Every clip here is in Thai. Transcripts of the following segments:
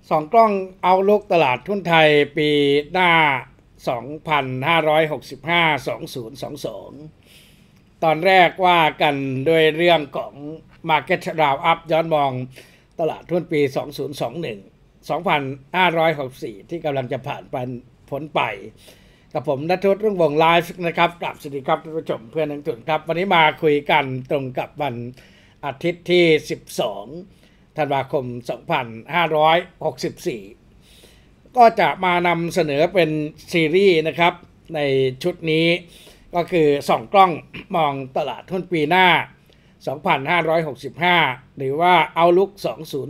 สองกล้องเอาลุกตลาดทุนไทยปีหน้า2565 2022ตอนแรกว่ากันด้วยเรื่องของ Market Roundup ย้อนมองตลาดทุนปี2564ที่กำลังจะผ่านพ้นไปกับผมณัฐวุฒิ รุ่งวงศ์ไลฟ์นะครับกลับสวัสดีครับท่านผู้ชมเพื่อนนักลงทุนครับวันนี้มาคุยกันตรงกับวันอาทิตย์ที่12ธันวาคม2564ก็จะมานำเสนอเป็นซีรีส์นะครับในชุดนี้ก็คือส่องกล้องมองตลาดหุ้นปีหน้า2565หรือว่าเอาลุก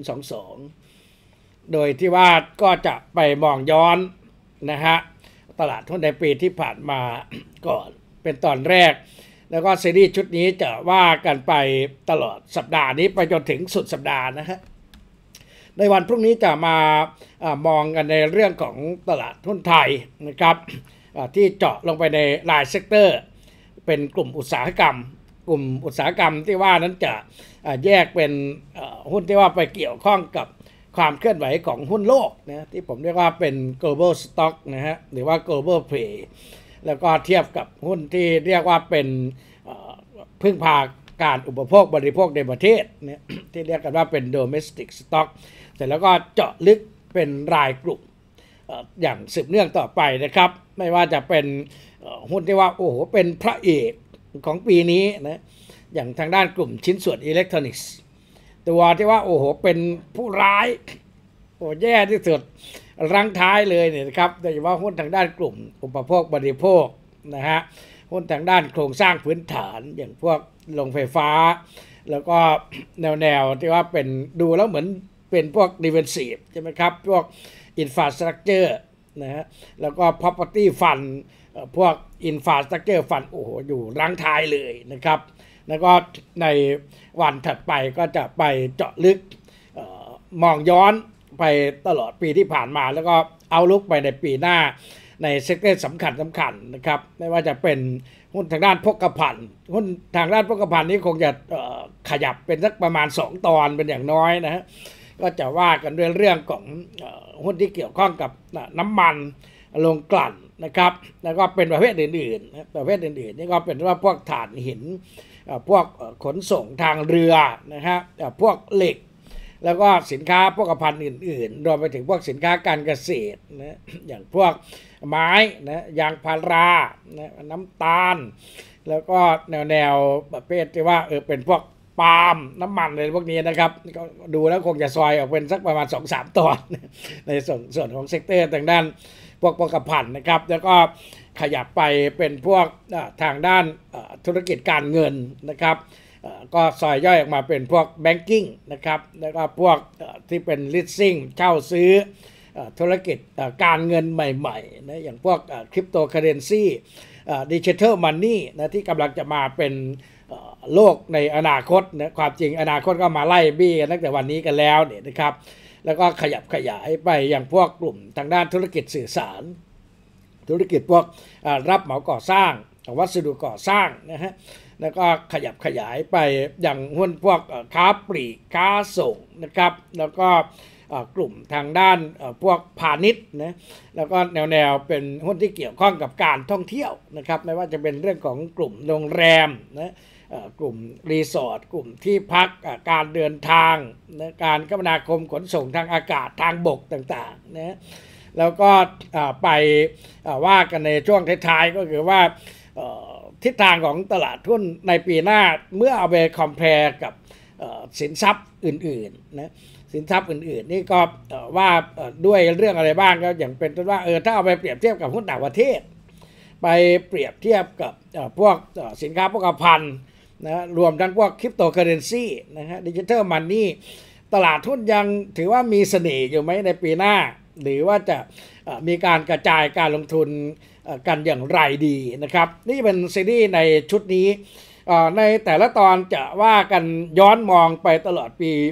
2022โดยที่ว่าก็จะไปมองย้อนนะฮะตลาดหุ้นในปีที่ผ่านมาก่อนเป็นตอนแรกแล้วก็ซีรีส์ชุดนี้จะว่ากันไปตลอดสัปดาห์นี้ไปจนถึงสุดสัปดาห์นะฮะในวันพรุ่งนี้จะมามองกันในเรื่องของตลาดหุ้นไทยนะครับที่เจาะลงไปในรายเซกเตอร์เป็นกลุ่มอุตสาหกรรมที่ว่านั้นจะแยกเป็นหุ้นที่ว่าไปเกี่ยวข้องกับความเคลื่อนไหวของหุ้นโลกนะที่ผมเรียกว่าเป็น global stock นะฮะหรือว่า global play แล้วก็เทียบกับหุ้นที่เรียกว่าเป็นพึ่งพาการอุปโภคบริโภคในประเทศเนี่ยที่เรียกกันว่าเป็น domestic stock เสร็จแล้วก็เจาะลึกเป็นรายกลุ่มอย่างสืบเนื่องต่อไปนะครับไม่ว่าจะเป็นหุ้นที่ว่าโอ้โหเป็นพระเอกของปีนี้นะอย่างทางด้านกลุ่มชิ้นส่วนอิเล็กทรอนิกส์ตัวที่ว่าโอ้โหเป็นผู้ร้ายโอ้แย่ที่สุดรังท้ายเลยเนี่ยครับโดยเฉพาะหุ้นทางด้านกลุ่มอุปโภคบริโภคนะฮะหุ้นทางด้านโครงสร้างพื้นฐานอย่างพวกโรงไฟฟ้าแล้วก็แนวที่ว่าเป็นดูแล้วเหมือนเป็นพวก defensive ใช่ไหมครับพวก infrastructure นะฮะแล้วก็ property fund พวก infrastructure fund โอ้โหอยู่รังท้ายเลยนะครับแล้วก็ในวันถัดไปก็จะไปเจาะลึกมองย้อนไปตลอดปีที่ผ่านมาแล้วก็เอาลุกไปในปีหน้าในเซกเตอร์สำคัญนะครับไม่ว่าจะเป็นหุ้นทางด้านพกภัณฑ์หุ้นทางด้านพกภัณฑ์นี้คงจะขยับเป็นสักประมาณ2ตอนเป็นอย่างน้อยนะฮะก็จะว่ากันด้วยเรื่องของหุ้นที่เกี่ยวข้องกับน้ำมันโรงกลั่นนะครับแล้วก็เป็นประเภทอื่นๆประเภทอื่นๆนี่ก็เป็นว่าพวกถ่านหินพวกขนส่งทางเรือนะฮะพวกเหล็กแล้วก็สินค้าพวกภัณฑ์อื่นๆรวมไปถึงพวกสินค้าการเกษตรนะอย่างพวกไม้นะยางพารานะน้ำตาลแล้วก็แนวประเภทที่ว่าเป็นพวกปาล์มน้ำมันอะไรพวกนี้นะครับก็ดูแล้วคงจะซอยออกเป็นสักประมาณ 2-3 ตอนในส่วนของเซกเตอร์ทางด้านพวกภัณฑ์นะครับแล้วก็ขยับไปเป็นพวกทางด้านธุรกิจการเงินนะครับก็ซอยย่อยออกมาเป็นพวกแบงกิ้งนะครับแล้วก็พวกที่เป็นลิสซิ่งเช่าซื้อธุรกิจการเงินใหม่ๆนะอย่างพวกคริปโตเคอเรนซีดิจิทัลมันนี่นะที่กำลังจะมาเป็นโลกในอนาคตนะความจริงอนาคตก็มาไล่บี้กันตั้งแต่วันนี้กันแล้วเนี่ยนะครับแล้วก็ขยับขยายไปอย่างพวกกลุ่มทางด้านธุรกิจสื่อสารธุรกิจพวกรับเหมาก่อสร้างวัสดุก่อสร้างนะฮะแล้วก็ขยับขยายไปอย่างหุ้นพวกค้าปลีกค้าส่งนะครับแล้วก็กลุ่มทางด้านพวกพาณิชย์นะแล้วก็แนวเป็นหุ้นที่เกี่ยวข้องกับการท่องเที่ยวนะครับไม่ว่าจะเป็นเรื่องของกลุ่มโรงแรมนะกลุ่มรีสอร์ทกลุ่มที่พักการเดินทางนะการคมนาคมขนส่งทางอากาศทางบกต่างๆนะแล้วก็ไปว่ากันในช่วงท้ายๆก็คือว่าทิศทางของตลาดหุ้นในปีหน้าเมื่อเอาไปคอมเพลกับสินทรัพย์อื่นๆนะสินทรัพย์อื่นๆนี่ก็ว่าด้วยเรื่องอะไรบ้างก็อย่างเป็นต้นว่าถ้าเอาไปเปรียบเทียบกับหุ้นต่างประเทศไปเปรียบเทียบกับพวกสินค้าโภคภัณฑ์นะรวมทั้งพวกคริปโตเคอเรนซีนะฮะดิจิทัลมันนี่ตลาดหุ้นยังถือว่ามีเสน่ห์อยู่ไหมในปีหน้าหรือว่าจะมีการกระจายการลงทุนกันอย่างไรดีนะครับนี่เป็นซีรีส์ในชุดนี้ในแต่ละตอนจะว่ากันย้อนมองไปตลอดปี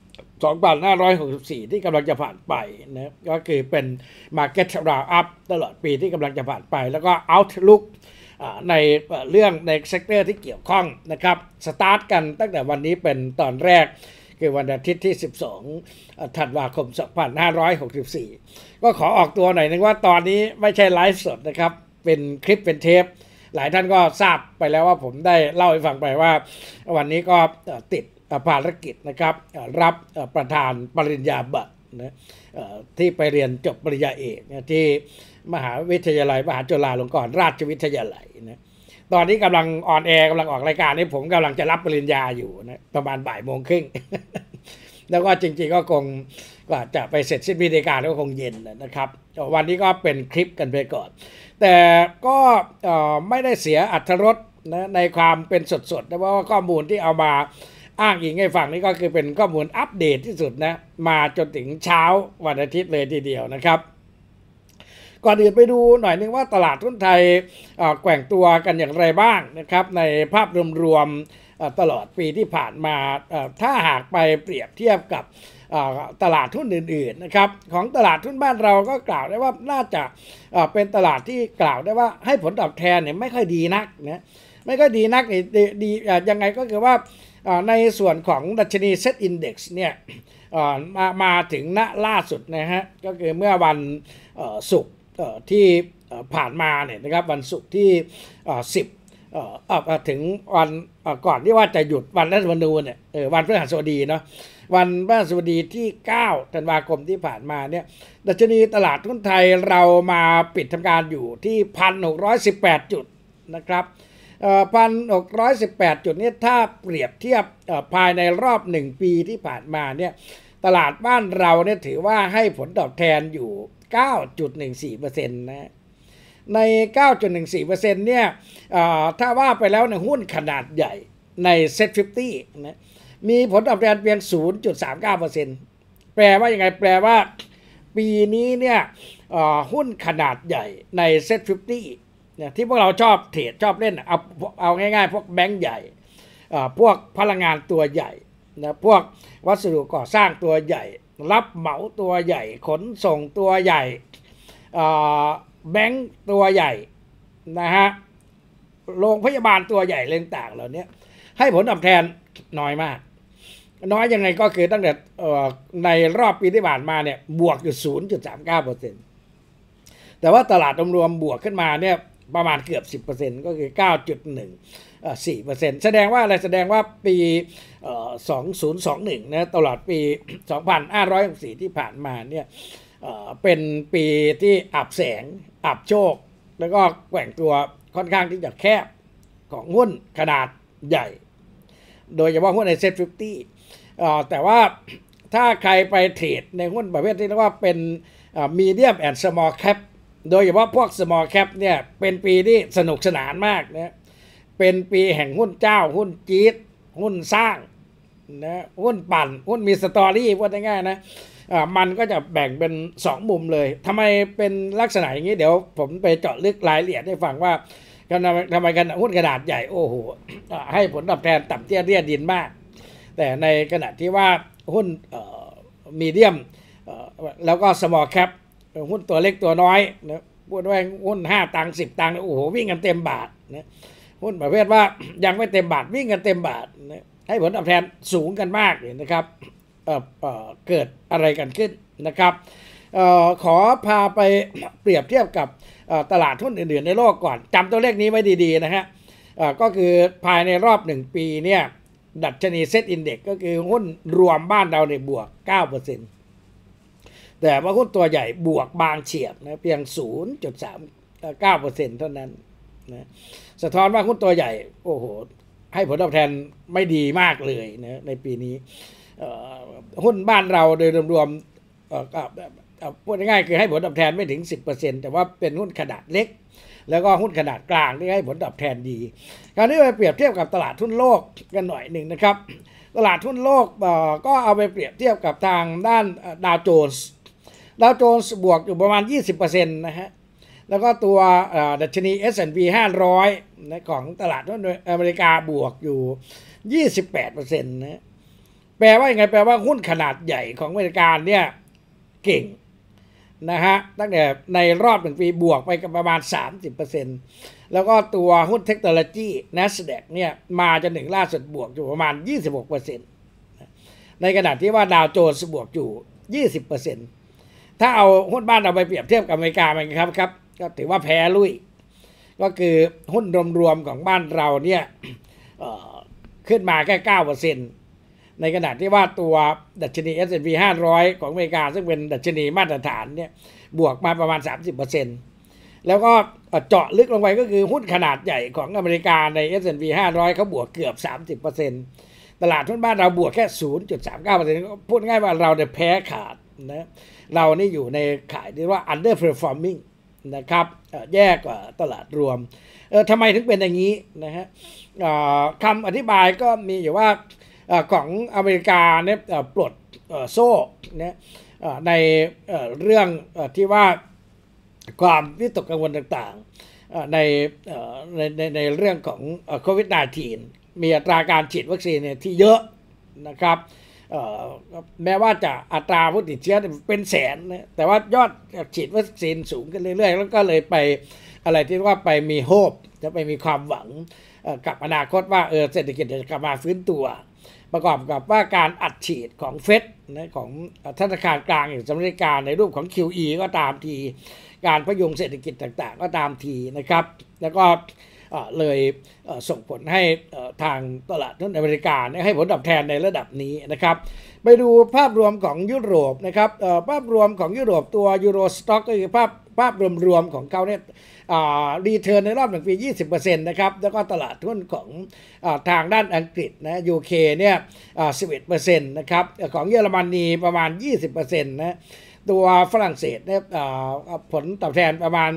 2564ที่กำลังจะผ่านไปนะก็คือเป็น Market Roundup ตลอดปีที่กำลังจะผ่านไปแล้วก็ Outlook ในเรื่องในเซกเตอร์ที่เกี่ยวข้องนะครับสตาร์ทกันตั้งแต่วันนี้เป็นตอนแรกคือวันอาทิตย์ที่12ธันวาคม2564ก็ขอออกตัวหน่อยนึงว่าตอนนี้ไม่ใช่ไลฟ์สดนะครับเป็นคลิปเป็นเทปหลายท่านก็ทราบไปแล้วว่าผมได้เล่าให้ฟังไปว่าวันนี้ก็ติดภารกิจนะครับรับประธานปริญญาบัตรนะที่ไปเรียนจบปริญญาเอกที่มหาวิทยาลัยมหาจุฬาลงกรณราชวิทยาลัยนะตอนนี้กำลังออนแอร์กำลังออกรายการนี้ผมกำลังจะรับปริญญาอยู่นะประมาณบ่ายโมงครึ่ง แล้วก็จริงๆก็คงก็จะไปเสร็จสิ้นพิธีการก็คงเย็นนะครับวันนี้ก็เป็นคลิปกันไปก่อนแต่ก็ไม่ได้เสียอรรถรสนะในความเป็นสดๆนะเพราะว่าข้อมูลที่เอามาอ้างอิงให้ฟังนี่ก็คือเป็นข้อมูลอัปเดตที่สุดนะมาจนถึงเช้าวันอาทิตย์เลยทีเดียวนะครับก่อนอื่นไปดูหน่อยนึงว่าตลาดหุ้นไทยแกว่งตัวกันอย่างไรบ้างนะครับในภาพรวมๆตลอดปีที่ผ่านมาถ้าหากไปเปรียบเทียบกับตลาดหุ้นอื่นๆนะครับของตลาดหุ้นบ้านเราก็กล่าวได้ว่าน่าจะเป็นตลาดที่กล่าวได้ว่าให้ผลตอบแทนเนี่ยไม่ค่อยดีนักนะไม่ค่อยดีนักดียังไงก็คือว่าในส่วนของดัชนีเซ็ตอินดี x เนี่ยมาถึงณล่าสุดนะฮะก็คือเมื่อวันศุกร์ที่ผ่านมาเนี่ยนะครับวันศุกร์ที่10ถึงวันก่อนที่ว่าจะหยุดวันรัฐธรรมนูญเนี่ยวันพฤหัสบดีเนาะวันพฤหัสบดีที่9ธันวาคมที่ผ่านมาเนี่ยดัชนีตลาดหุ้นไทยเรามาปิดทำการอยู่ที่ 1,618 จุดนะครับ1,618 จุดนี้ถ้าเปรียบเทียบภายในรอบ1ปีที่ผ่านมาเนี่ยตลาดบ้านเราเนี่ยถือว่าให้ผลตอบแทนอยู่ 9.14% นะใน 9.14% เนี่ยถ้าว่าไปแล้วในหุ้นขนาดใหญ่ใน Set50 นะมีผลตอบแทนเพียง 0.39% แปลว่ายังไงแปลว่าปีนี้เนี่ยหุ้นขนาดใหญ่ใน Set50 เนี่ยที่พวกเราชอบเทรดชอบเล่นเอาง่ายๆพวกแบงก์ใหญ่พวกพลังงานตัวใหญ่นะพวกวัสดุก่อสร้างตัวใหญ่รับเหมาตัวใหญ่ขนส่งตัวใหญ่แบงก์ตัวใหญ่นะฮะโรงพยาบาลตัวใหญ่ต่างๆเหล่านี้ให้ผลตอบแทนน้อยมากน้อยยังไงก็คือตั้งแต่ในรอบปีที่ผ่านมาเนี่ยบวกอยู่ 0.39% แต่ว่าตลาดรวมๆบวกขึ้นมาเนี่ยประมาณเกือบ 10% ก็คือ 9.14% แสดงว่าอะไรแสดงว่าปี2021นะตลอดปี2564ที่ผ่านมาเนี่ยเป็นปีที่อับแสงอับโชคแล้วก็แกว่งตัวค่อนข้างที่จะแคบของหุ้นขนาดใหญ่โดยเฉพาะหุ้นใน Set50 แต่ว่าถ้าใครไปเทรดในหุ้นประเภทที่เรียกว่าเป็นmedium and small cap โดยเฉพาะพวก small cap เนี่ยเป็นปีที่สนุกสนานมากนะเป็นปีแห่งหุ้นเจ้าหุ้นจี๊ดหุ้นสร้างนะหุ้นปั่นหุ้นมีสตอรี่พูดง่ายๆนะมันก็จะแบ่งเป็น2มุมเลยทำไมเป็นลักษณะอย่างนี้เดี๋ยวผมไปเจาะลึกรายละเอียดให้ฟังว่าทำไมกันหุ้นขนาดใหญ่โอ้โหให้ผลตอบแทนต่ำเตี้ยเรียดินมากแต่ในขณะที่ว่าหุ้นมีเดียมแล้วก็ small cap หุ้นตัวเล็กตัวน้อยนะพูดว่าหุ้น5ตังค์10ตังค์โอ้โหวิ่งกันเต็มบาทนะหุ้นประเภทว่ายังไม่เต็มบาทวิ่งกันเต็มบาทนะให้ผลตอบแทนสูงกันมากเลยนะครับเกิดอะไรกันขึ้นนะครับขอพาไปเปรียบเทียบกับตลาดหุ้นอื่นๆในโลกก่อนจำตัวเลขนี้ไว้ดีๆนะฮะก็คือภายในรอบ1ปีเนี่ยดัชนีเซ็ตอินดี x ก็คือหุ้นรวมบ้านเราเนี่ยบวก 9% แต่ว่าหุ้นตัวใหญ่บวกบางเฉียบนะเพียง 0.39% เท่านั้นนะสะท้อนว่าหุ้นตัวใหญ่โอ้โหให้ผลตอบแทนไม่ดีมากเลยนะในปีนี้หุ้นบ้านเราโดยรวมพูดง่ายๆคือให้ผลตอบแทนไม่ถึง 10% แต่ว่าเป็นหุ้นขนาดเล็กแล้วก็หุ้นขนาดกลางที่ให้ผลตอบแทนดีคราวนี้ไปเปรียบเทียบกับตลาดหุ้นโลกกันหน่อยหนึ่งนะครับตลาดหุ้นโลกก็เอาไปเปรียบเทียบกับทางด้านดาวโจนส์บวกอยู่ประมาณ 20% นะฮะแล้วก็ตัวดัชนี S&P 500นะของตลาดหุ้นอเมริกาบวกอยู่ 28% นะแปลว่ายังไงแปลว่าหุ้นขนาดใหญ่ของอเมริกาเนี่ยเก่งนะฮะตั้งแต่ในรอบ1ปีบวกไปกับประมาณ 30% แล้วก็ตัวหุ้นเทคโนโลยี NASDAQ เนี่ยมาจนถึงล่าสุดบวกอยู่ประมาณ 26% ในขณะที่ว่าดาวโจนส์บวกอยู่ 20%ถ้าเอาหุ้นบ้านเราไปเปรียบเทียบกับอเมริกามันครับก็ถือว่าแพ้ลุยก็คือหุ้นรวมๆของบ้านเราเนี่ยขึ้นมาแค่ 9%ในขณะที่ว่าตัวดัชนี S&P 500 ของอเมริกาซึ่งเป็นดัชนีมาตรฐานเนี่ยบวกมาประมาณ 30%แล้วก็เจาะลึกลงไปก็คือหุ้นขนาดใหญ่ของอเมริกาใน S&P 500เขาบวกเกือบ 30%ตลาดหุ้นบ้านเราบวกแค่ 0.39% พูดง่ายว่าเราเนี่ยแพ้ขาดนะเรานี่อยู่ในข่ายที่ว่า underperforming นะครับแย่กว่าตลาดรวมทำไมถึงเป็นอย่างนี้นะฮะคำอธิบายก็มีอยู่ว่าของอเมริกาเนี่ยปลดโซ่เนี่ยในเรื่องที่ว่าความวิตกกังวลต่างๆในเรื่องของโควิด -19 มีอัตราการฉีดวัคซีนเนี่ยที่เยอะนะครับแม้ว่าจะอัตราผู้ติดเชื้อเป็นแสนนะแต่ว่ายอดฉีดวัคซีนสูงขึ้นเรื่อยๆแล้วก็เลยไปอะไรที่ว่าไปมีโฮปจะไปมีความหวังกับอนาคตว่าเศรษฐกิจจะกลับมาฟื้นตัวประกอบกับว่าการอัดฉีดของเฟดนะของธนาคารกลางอย่างสหรัฐอเมริกาในรูปของ QE ก็ตามทีการพยุงเศรษฐกิจต่างๆก็ตามทีนะครับแล้วก็เลยส่งผลให้ทางตลาดหุ้นอเมริกาให้ผลตอบแทนในระดับนี้นะครับไปดูภาพรวมของยุโรปนะครับภาพรวมของยุโรปตัวยูโรสต็อกก็คือภาพรวมของเขาเนี่ยรีเทิร์นในรอบ1 ปี 20% นะครับแล้วก็ตลาดหุ้นของทางด้านอังกฤษนะ UK เนี่ย 11% นะครับของเยอรมนีประมาณ 20% นะตัวฝรั่งเศสเนี่ยผลตอบแทนประมาณ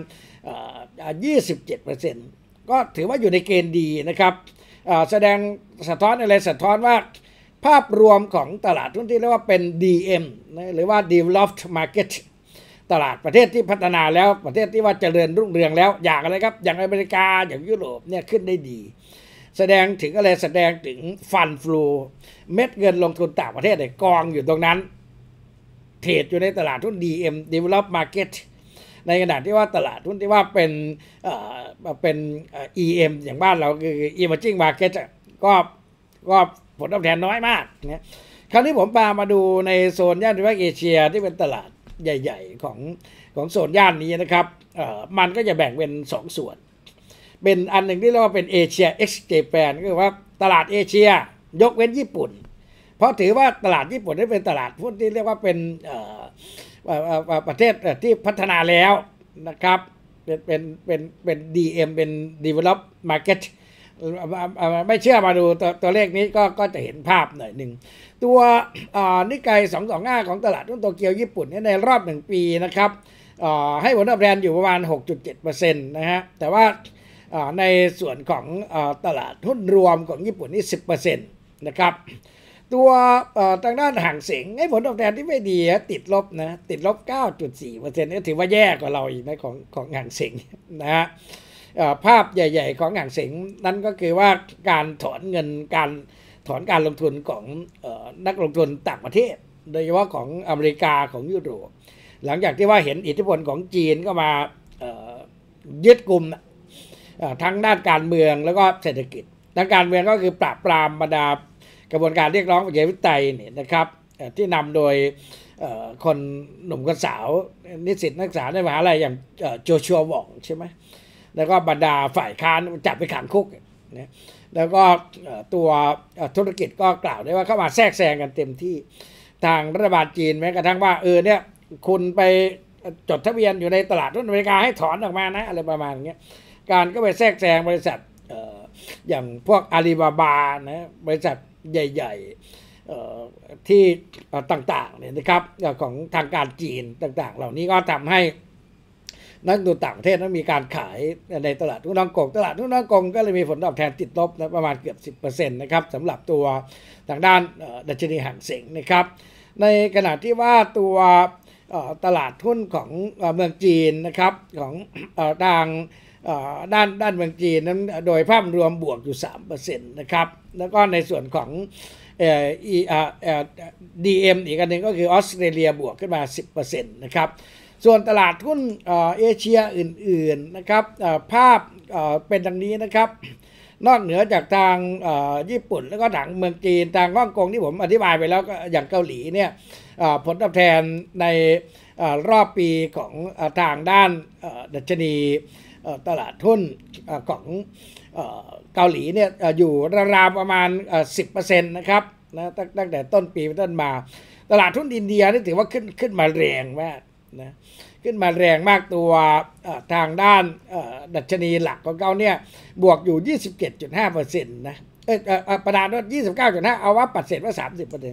27%ก็ถือว่าอยู่ในเกณฑ์ดีนะครับแสดงสะท้อนอะไรสะท้อนว่าภาพรวมของตลาดหุ้นที่เรียกว่าเป็น DM นะหรือว่า Developed Market ตลาดประเทศที่พัฒนาแล้วประเทศที่ว่าเจริญรุ่งเรืองแล้วอย่างอะไรครับอย่างอเมริกาอย่างยุโรปเนี่ยขึ้นได้ดีแสดงถึงอะไรแสดงถึงฟันฟลูเม็ดเงินลงทุนต่างประเทศเนี่ยกองอยู่ตรงนั้นเทรดอยู่ในตลาดหุ้น DM Developed Market ในขณะที่ว่าตลาดหุ้นที่ว่าเป็นEM อย่างบ้านเราคือ Emerging Market ก็ผลตอบแทนน้อยมากนะคราวนี้ผมพามาดูในโซนย่านตะวันออกเอเชียที่เป็นตลาดใหญ่ๆของโซนย่านนี้นะครับมันก็จะแบ่งเป็น2ส่วนเป็นอันหนึ่งที่เรียกว่าเป็นเอเชีย X Japan ก็คือว่าตลาดเอเชียยกเว้นญี่ปุ่นเพราะถือว่าตลาดญี่ปุ่นนี่เป็นตลาดหุ้นที่เรียกว่าเป็นประเทศที่พัฒนาแล้วนะครับเป็น DM เป็น Developed Market ไม่เชื่อมาดูตัวเลขนี้ก็จะเห็นภาพหน่อยหนึ่งตัวนิกไก225ของตลาดหุ้นโตเกียวญี่ปุ่นในรอบ1 ปีนะครับให้ผลตอบแทนอยู่ประมาณ 6.7% นะฮะแต่ว่าในส่วนของตลาดหุ้นรวมของญี่ปุ่นนี่ 10% นะครับตัวทางด้านห่างเส็งให้ผลตอบแทนที่ไม่ดีติดลบนะติดลบ 9.4% นี่ถือว่าแย่กว่าเราอีกนะของห่างเส็งนะฮะภาพใหญ่ๆของห่างเส็งนั้นก็คือว่าการถอนเงินการถอนการลงทุนของนักลงทุนต่างประเทศโดยเฉพาะของอเมริกาของยุโรปหลังจากที่ว่าเห็นอิทธิพลของจีนก็มายึดกลุ่มทั้งด้านการเมืองแล้วก็เศรษฐกิจด้านการเมืองก็คือปราบปรามบรรดากระบวนการเรียกร้องประชาธิปไตยเนี่ยนะครับที่นำโดยคนหนุ่มคนสาวนิสิตนักศึกษาในมหาลัยอย่างโจชัวหว่องใช่ไหมแล้วก็บรรดาฝ่ายค้านจับไปขังคุกนะแล้วก็ตัวธุรกิจก็กล่าวได้ว่าเข้ามาแทรกแซงกันเต็มที่ทางรัฐบาลจีนแม้กระทั่งว่าเนี่ยคุณไปจดทะเบียนอยู่ในตลาดหุ้นอเมริกาให้ถอนออกมานะอะไรประมาณนี้การก็ไปแทรกแซงบริษัทอย่างพวกอาลีบาบานะบริษัทใหญ่ๆที่ต่างๆเนี่ยนะครับของทางการจีนต่างๆเหล่านี้ก็ทำให้นักลงทุนต่างประเทศนั้นมีการขายในตลาดหุ้นฮ่องกงตลาดหุ้นฮ่องกงก็เลยมีผลตอบแทนติดลบนะประมาณเกือบ 10% นะครับสำหรับตัวทางด้านดัชนีห่างเส็งนะครับในขณะที่ว่าตัวตลาดหุ้นของเมืองจีนนะครับของทางด้านเมืองจีนนั้นโดยภาพรวมบวกอยู่ 3% นะครับแล้วก็ในส่วนของDM อีกอันหนึ่งก็คือออสเตรเลียบวกขึ้นมา 10% นะครับส่วนตลาดหุ้นเอเชียอื่นๆนะครับภาพเป็นดังนี้นะครับนอกเหนือจากทางญี่ปุ่นแล้วก็ทางเมืองจีนทางฮ่องกงที่ผมอธิบายไปแล้วก็อย่างเกาหลีเนี่ยผลตอบแทนในรอบปีของทางด้านดัชนีตลาดหุ้นของเกาหลีเนี่ยอยู่ราวๆประมาณ10%นะครับนะตั้งแต่ต้นปีเป็นต้นมาตลาดหุ้นอินเดียนี่ถือว่าขึ้นมาแรงมากนะขึ้นมาแรงมากตัวทางด้านดัชนีหลักของเขาเนี่ยบวกอยู่ 27.5% นะประมาณว่า 29.5 เอาว่าปัดเศษว่า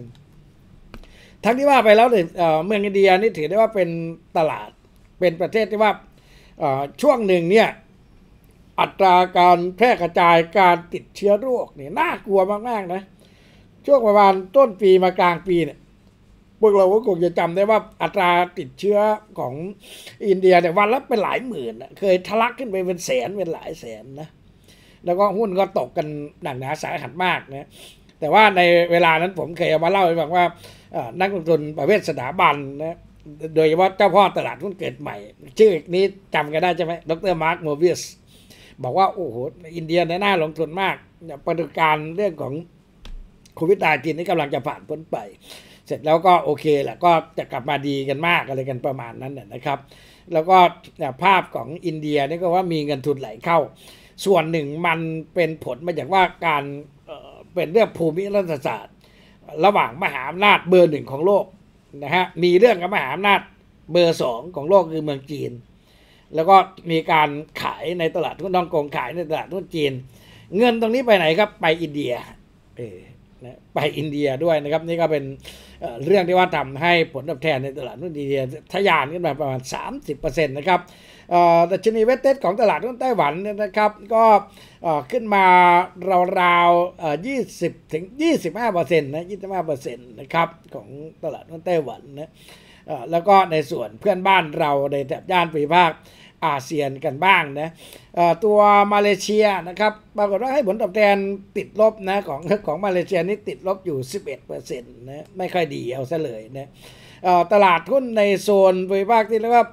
30%ทั้งที่ว่าไปแล้วเนี่ยเมืองอินเดียนี่ถือได้ว่าเป็นตลาดเป็นประเทศที่ว่าช่วงหนึ่งเนี่ยอัตราการแพร่กระจายการติดเชื้อโรคเนี่ยน่ากลัวมากๆนะช่วงประมาณต้นปีมากลางปีเนี่ยพวกเราก็คงจะจำได้ว่าอัตราติดเชื้อของอินเดียเนี่ยวันละเป็นหลายหมื่นนะเคยทะลักขึ้นไปเป็นแสนเป็นหลายแสนนะแล้วก็หุ้นก็ตกกันหนักหนาสาหัสมากนะแต่ว่าในเวลานั้นผมเคยเอามาเล่าให้ฟังว่านักลงทุนประเภทสถาบันนะโดยเฉพาะเจ้าพ่อตลาดหุ้นเกิดใหม่ชื่อนี้จำกันได้ใช่ไหมดร.มาร์ค โมเบียสบอกว่าโอ้โหอินเดียเนี่ยน่าลงทุนมากปฏิการเรื่องของโควิด-19นี่กำลังจะผ่านพ้นไปเสร็จแล้วก็โอเคแหละก็จะกลับมาดีกันมากอะไรกันประมาณนั้นนะครับแล้วก็ภาพของอินเดียนี่ก็ว่ามีเงินทุนไหลเข้าส่วนหนึ่งมันเป็นผลมาจากว่าการเป็นเรื่องภูมิรัฐศาสตร์ระหว่างมหาอำนาจเบอร์ 1ของโลกนะฮะมีเรื่องกับมหาอำนาจเบอร์ 2ของโลกคือเมืองจีนแล้วก็มีการขายในตลาดหุ้นฮ่องกงขายในตลาดหุ้นจีนเงินตรงนี้ไปไหนครับไปอินเดียนะไปอินเดียด้วยนะครับนี่ก็เป็นเรื่องที่ว่าทำให้ผลตอบแทนในตลาดหุ้นอินเดียทะยานขึ้นมาประมาณ 30% นะครับดัชนีเวสเทสของตลาดหุ้นไต้หวันนะครับก็ขึ้นมาราวๆ20 ถึง 25% นะ 25% นะครับของตลาดหุ้นไต้หวันนะแล้วก็ในส่วนเพื่อนบ้านเราในแถบย่านภูมิภาคอาเซียนกันบ้างนะตัวมาเลเซียนะครับปรากฏว่าให้ผลตอบแทนติดลบนะของมาเลเซียนี่ติดลบอยู่ 11% นะไม่ค่อยดีเอาซะเลยนะตลาดหุ้นในโซนภูมิภาคที่เรียกว่า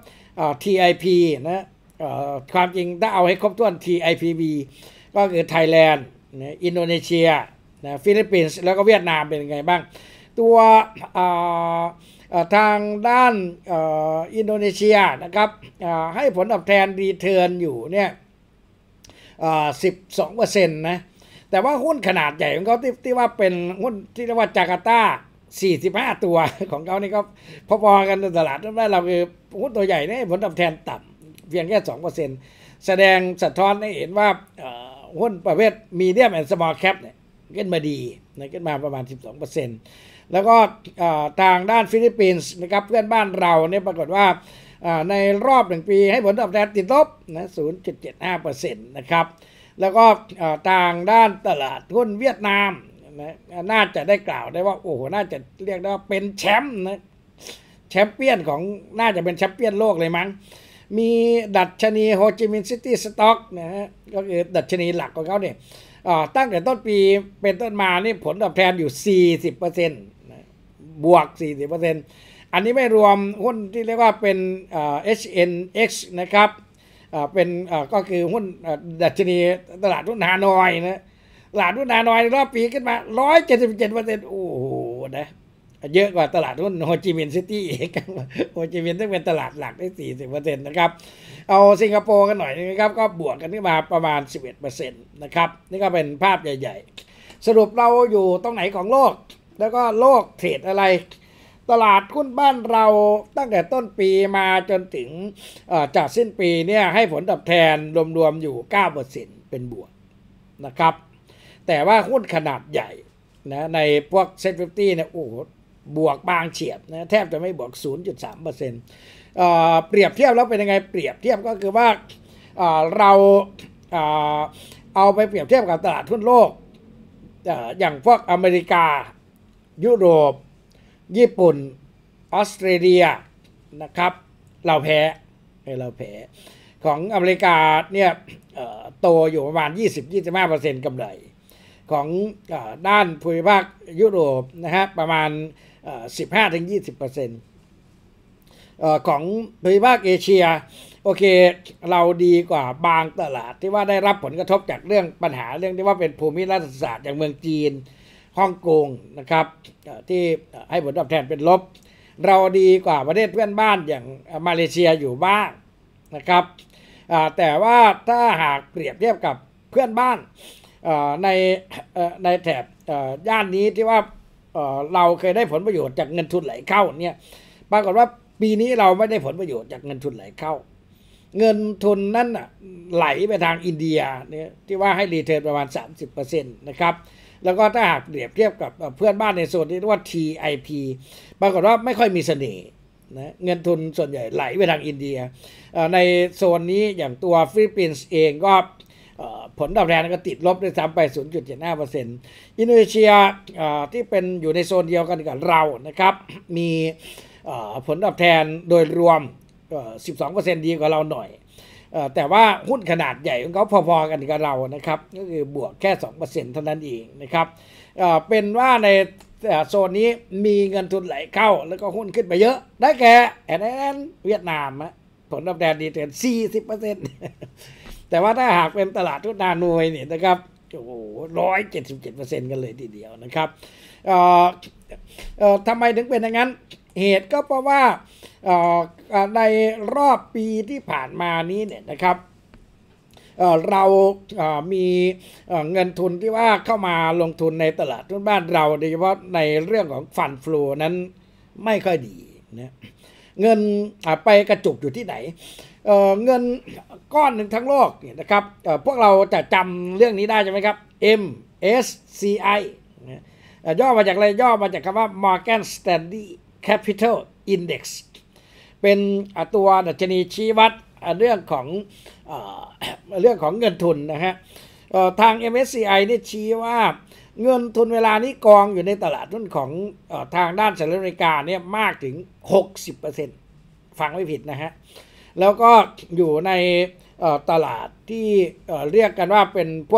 TIP นะความจริงถ้าเอาให้ครบถ้วน TIPB ก็คือไทยแลนด์นะอินโดนีเซียนะฟิลิปปินส์แล้วก็เวียดนามเป็นยังไงบ้างตัวทางด้านอินโดนีเซียนะครับให้ผลตอบแทนรีเทิร์นอยู่เนี่ย12% นะแต่ว่าหุ้นขนาดใหญ่ของเขาที่ว่าเป็นหุ้นที่เรียกว่าจาการ์ตา45 ตัวของเขานี่ก็พอๆกันในตลาดนั้นเราคือหุ้นตัวใหญ่เนี่ยผลตอบแทนต่ำเพียงแค่ 2% แสดงสะท้อนให้เห็นว่าหุ้นประเภทมีเดียมแอนด์สมอลแคปเนี่ยขึ้นมาดีนะขึ้นมาประมาณ 12%แล้วก็ทางด้านฟิลิปปินส์นะครับเพื่อนบ้านเราเนี่ยปรากฏว่าในรอบ1 ปีให้ผลตอบแทนติดลบนะ 0.75% นะครับแล้วก็ทางด้านตลาดหุ้นเวียดนามนะน่าจะได้กล่าวได้ว่าโอ้โหน่าจะเรียกได้ว่าเป็นแชมป์นะแชมเปี้ยนของน่าจะเป็นแชมเปี้ยนโลกเลยมั้งมีดัชนีโฮจิมินห์ซิตี้สต็อกนะฮะก็คือดัชนีหลักของเขาเนี่ยตั้งแต่ต้นปีเป็นต้นมานี่ผลตอบแทนอยู่ 40% นะบวก 40% อันนี้ไม่รวมหุ้นที่เรียกว่าเป็นHNX นะครับเป็นก็คือหุ้นดัชนีตลาดหุ้นฮานอยนะตลาดหุ้นฮานอยรอบปีขึ้นมา 177% โอ้โหนะเยอะกว่าตลาดหุ้นโฮจิมินห์ซิตี้เองโฮจิมินห์ต้องเป็นตลาดหลักได้ 40% นะครับเอาสิงคโปร์กันหน่อยนะครับก็บวกกันขึ้นมาประมาณ 11% นะครับนี่ก็เป็นภาพใหญ่ๆสรุปเราอยู่ตรงไหนของโลกแล้วก็โลกเทรดอะไรตลาดหุ้นบ้านเราตั้งแต่ต้นปีมาจนถึงจากสิ้นปีเนี่ยให้ผลตอบแทนรวมๆอยู่ 9% เป็นบวกนะครับแต่ว่าหุ้นขนาดใหญ่นะในพวก Set 50เนี่ยโอ้บวกบางเฉียบนะแทบจะไม่บวก 0.3% เปรียบเทียบแล้วเป็นยังไงเปรียบเทียบก็คือว่าเราเอาไปเปรียบเทียบกับตลาดหุ้นโลกอย่างพวกอเมริกายุโรปญี่ปุ่นออสเตรเลียนะครับเราแพ้ของอเมริกาเนี่ยโตอยู่ประมาณ 20-25% กำไรของด้านภูมิภาคยุโรปนะฮะประมาณ15-20% ของภูมิภาคเอเชียโอเคเราดีกว่าบางตลาดที่ว่าได้รับผลกระทบจากเรื่องปัญหาเรื่องที่ว่าเป็นภูมิรัฐศาสตร์อย่างเมืองจีนฮ่องกงนะครับที่ให้ผลตอบแทนเป็นลบเราดีกว่าประเทศเพื่อนบ้านอย่างมาเลเซียอยู่บ้างนะครับแต่ว่าถ้าหากเปรียบเทียบกับเพื่อนบ้านในแถบย่านนี้ที่ว่าเราเคยได้ผลประโยชน์จากเงินทุนไหลเข้าเนี่ยปรากฏว่าปีนี้เราไม่ได้ผลประโยชน์จากเงินทุนไหลเข้าเงินทุนนั้นไหลไปทางอินเดียเนี่ยที่ว่าให้รีเทิร์นประมาณ 30% นะครับแล้วก็ถ้าหากเปรียบเทียบกับเพื่อนบ้านในโซนที่เรียกว่า TIP ปรากฏว่าไม่ค่อยมีเสน่ห์นะเงินทุนส่วนใหญ่ไหลไปทางอินเดียในโซนนี้อย่างตัวฟิลิปปินส์เองก็ผลตอบแทนก็ติดลบด้วยซ้ำไป 0.75% อินโดนีเซียที่เป็นอยู่ในโซนเดียวกันกับเรานะครับมีผลตอบแทนโดยรวม 12% ดีกว่าเราหน่อยแต่ว่าหุ้นขนาดใหญ่ของเขาพอๆกันกับเรานะครับก็คือบวกแค่ 2% เท่านั้นเองนะครับเป็นว่าในโซนนี้มีเงินทุนไหลเข้าแล้วก็หุ้นขึ้นไปเยอะได้แก่เวียดนามผลตอบแทนดีเกิน 40% แต่ว่าถ้าหากเป็นตลาดทุนฮานอยเนี่ยนะครับโอ้โห 177% กันเลยทีเดียวนะครับทำไมถึงเป็นอย่างนั้นเหตุก็เพราะว่าในรอบปีที่ผ่านมานี้เนี่ยนะครับเรามีเงินทุนที่ว่าเข้ามาลงทุนในตลาดทุนบ้านเราโดยเฉพาะในเรื่องของฟันฟลูนั้นไม่ค่อยดีนะเงินไปกระจุกอยู่ที่ไหนเงินก้อนหนึ่งทั้งโลกเนี่ยนะครับพวกเราจะจำเรื่องนี้ได้ใช่ไหมครับ MSCI ย่อมาจากอะไรย่อมาจากคำว่า Morgan Stanley Capital Index เป็นตัวดัชนีชี้วัดเรื่องของเงินทุนนะฮะทาง MSCI นี่ชี้ว่าเงินทุนเวลานี้กองอยู่ในตลาดหุ้นของทางด้านสหรัฐอเมริกาเนี่ยมากถึง 60% ฟังไม่ผิดนะฮะแล้วก็อยู่ในตลาดที่เรียกกันว่าเป็นพ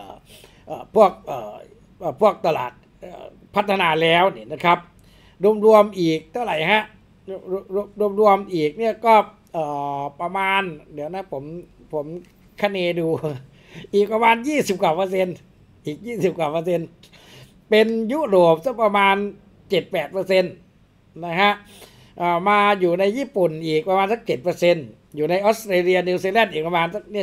วกตลาดพัฒนาแล้วเนี่ยนะครับรวมๆอีกเท่าไหร่ฮะรวมๆอีกเนี่ยก็ประมาณเดี๋ยวนะผมคะเนดูอีกประมาณ20 กว่าเปอร์เซ็นต์อีก20 กว่าเปอร์เซ็นต์เป็นยุโรปสักประมาณ 7-8% นะฮะมาอยู่ในญี่ปุ่นอีกประมาณสัก 7% อยู่ในออสเตรเลียนิวซีแลนด์อีกประมาณสัก